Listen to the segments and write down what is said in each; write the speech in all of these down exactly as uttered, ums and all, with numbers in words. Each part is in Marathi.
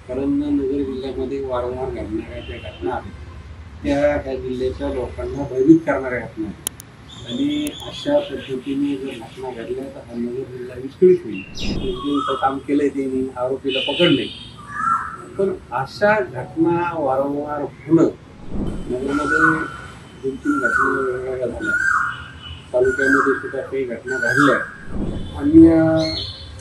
कारण नगर जिल्ह्यामध्ये वारंवार घडणाऱ्या ज्या घटना आहेत त्या ह्या जिल्ह्याच्या लोकांना भयभीत करणाऱ्या घटना आहेत आणि अशा पद्धतीने जर घटना घडल्या तर हा नगर जिल्हा विस्कळीत होईल. त्यांचं काम केलंय त्यांनी, आरोपीला पकडले, पण अशा घटना वारंवार होणं नगरमध्ये दोन तीन घटना वेगवेगळ्या झाल्या, तालुक्यामध्ये सुद्धा काही घटना घडल्या आणि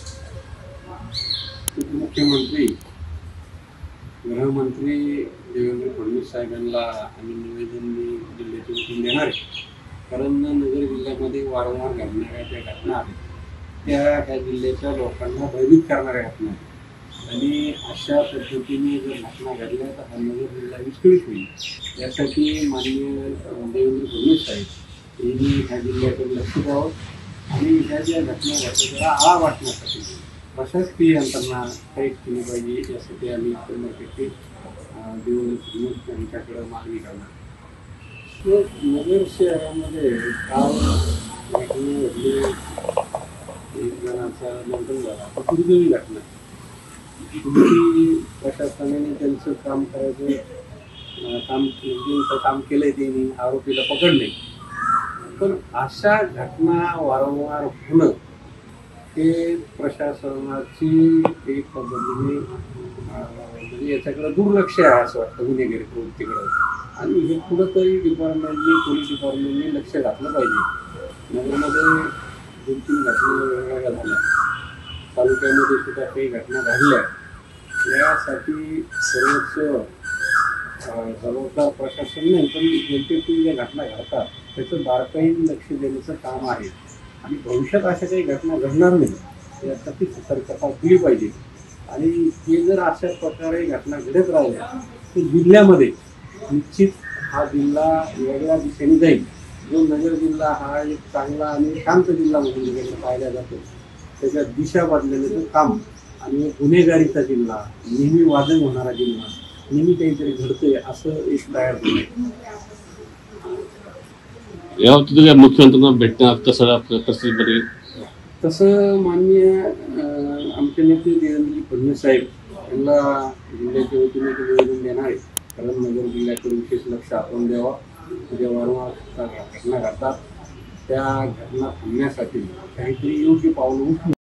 मुख्यमंत्री गृहमंत्री देवेंद्र फडणवीस साहेबांना आम्ही निवेदन जिल्ह्याच्या वतीने देणार आहे. कारण नगर जिल्ह्यामध्ये वारंवार घडणाऱ्या ज्या घटना आहेत त्या ह्या जिल्ह्याच्या लोकांना भयभीत करणाऱ्या घटना आहेत आणि अशा पद्धतीने जर घटना घडल्या तर हा नगर जिल्हा विस्कळीत होईल. यासाठी माननीय देवेंद्र फडणवीस साहेब यांनी ह्या जिल्ह्याकडे लक्ष द्यावं आणि ह्या ज्या घटना घडल्या त्याला आळा वाटण्यासाठी प्रशासकीय यंत्रणा काही केली पाहिजे, यासाठी आम्ही देवेंद्र फडणवीस यांच्याकडे मागणी करणार. नगर शहरामध्ये काल घटना घडली, एक जणाचा मर्डर झाला, दुर्दैवी घटना. तुमची प्रशासनाने त्यांचं काम करायचं काम योग्य काम केलंय, त्यांनी आरोपीला पकडले, पण अशा घटना वारंवार होणं हे प्रशासनाची एक पद्धतीने म्हणजे याच्याकडे दुर्लक्ष आहे असं वाटतं गुन्हेगारी प्रवृत्तीकडं, आणि हे कुठंतरी डिपार्टमेंटनी पोलीस डिपार्टमेंटनी लक्ष घातलं पाहिजे. नगरमध्ये दोन तीन घटना वेगवेगळ्या झाल्या, तालुक्यामध्ये सुद्धा काही घटना घडल्या. यासाठी सर्वोच्च जबाबदार प्रशासन नाही पण जनतेतून ज्या घटना घडतात त्याचं बारकाईने लक्ष देण्याचं काम आहे आणि भविष्यात अशा काही घटना घडणार नाही यासाठी सतर्कता दिली पाहिजे. आणि हे जर अशा प्रकारे घटना घडत राहिल्या तर जिल्ह्यामध्ये निश्चित हा जिल्हा वेगळ्या दिशेने जाईल. जो नगर जिल्हा हा एक चांगला आणि शांत जिल्हा म्हणून पाहिला जातो, त्याच्या दिशा बदलण्याचं काम आणि गुन्हेगारीचा जिल्हा, नेहमी वादन होणारा जिल्हा, नेहमी काहीतरी घडतंय असं एक तयार होईल. या बाबतीत मुख्यमंत्र्यांना भेटणार कसं परिस्थितीमध्ये तसं माननीय आमचे नेते देवेंद्र फडणवीस साहेब यांना जिल्ह्याच्या वतीने निवेदन देणार आहे. कारण नगर जिल्ह्याकडे विशेष लक्ष आपण द्यावा. ज्या वारंवार घटना घडतात त्या घटना थांबण्यासाठी काहीतरी योग्य पावलं उचलून